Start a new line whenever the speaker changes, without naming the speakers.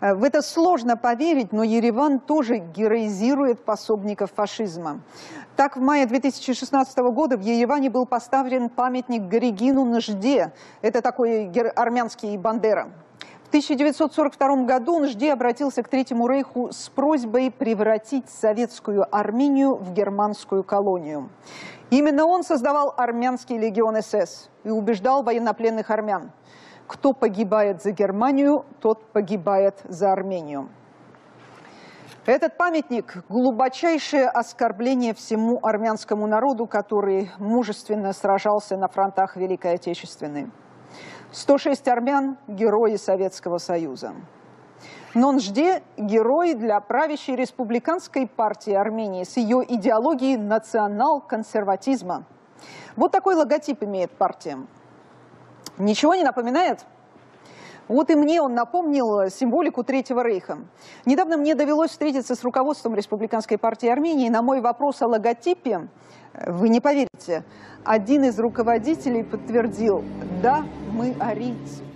В это сложно поверить, но Ереван тоже героизирует пособников фашизма. Так, в мае 2016 года в Ереване был поставлен памятник Горегину Нажде. Это такой армянский Бандера. В 1942 году Нажде обратился к Третьему рейху с просьбой превратить советскую Армению в германскую колонию. Именно он создавал армянский легион СС и убеждал военнопленных армян: кто погибает за Германию, тот погибает за Армению. Этот памятник – глубочайшее оскорбление всему армянскому народу, который мужественно сражался на фронтах Великой Отечественной. 106 армян – герои Советского Союза. Но Нажде – герой для правящей республиканской партии Армении с ее идеологией национал-консерватизма. Вот такой логотип имеет партия. Ничего не напоминает? Вот и мне он напомнил символику Третьего рейха. Недавно мне довелось встретиться с руководством Республиканской партии Армении. На мой вопрос о логотипе, вы не поверите, один из руководителей подтвердил: да, мы арийцы.